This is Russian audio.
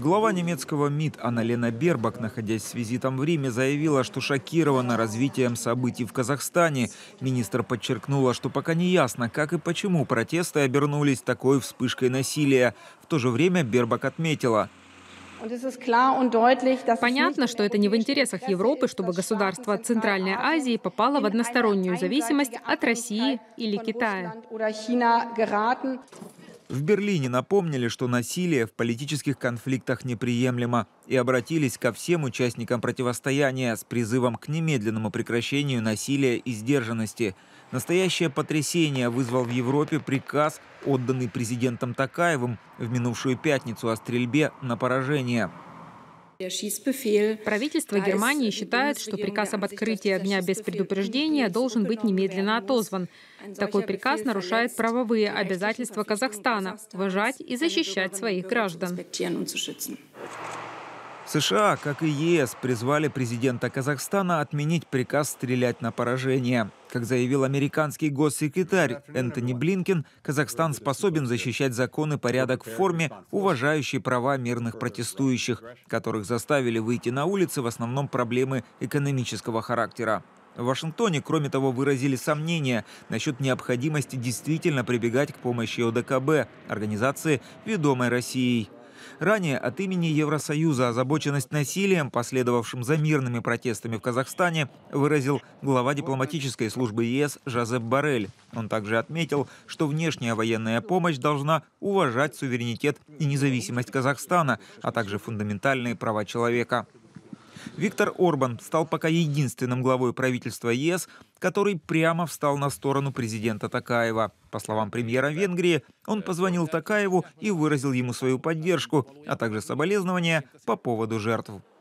Глава немецкого МИД Анна-Лена Бербок, находясь с визитом в Риме, заявила, что шокирована развитием событий в Казахстане. Министр подчеркнула, что пока не ясно, как и почему протесты обернулись такой вспышкой насилия. В то же время Бербок отметила: Понятно, что это не в интересах Европы, чтобы государство Центральной Азии попало в одностороннюю зависимость от России или Китая. В Берлине напомнили, что насилие в политических конфликтах неприемлемо, и обратились ко всем участникам противостояния с призывом к немедленному прекращению насилия и сдержанности. Настоящее потрясение вызвал в Европе приказ, отданный президентом Токаевым в минувшую пятницу, о стрельбе на поражение. Правительство Германии считает, что приказ об открытии огня без предупреждения должен быть немедленно отозван. Такой приказ нарушает правовые обязательства Казахстана – уважать и защищать своих граждан. США, как и ЕС, призвали президента Казахстана отменить приказ стрелять на поражение. Как заявил американский госсекретарь Энтони Блинкен, Казахстан способен защищать закон и порядок в форме, уважающей права мирных протестующих, которых заставили выйти на улицы в основном проблемы экономического характера. В Вашингтоне, кроме того, выразили сомнения насчет необходимости действительно прибегать к помощи ОДКБ, организации, ведомой Россией. Ранее от имени Евросоюза озабоченность насилием, последовавшим за мирными протестами в Казахстане, выразил глава дипломатической службы ЕС Жозеп Боррель. Он также отметил, что внешняя военная помощь должна уважать суверенитет и независимость Казахстана, а также фундаментальные права человека. Виктор Орбан стал пока единственным главой правительства ЕС, который прямо встал на сторону президента Токаева. По словам премьера Венгрии, он позвонил Токаеву и выразил ему свою поддержку, а также соболезнования по поводу жертв.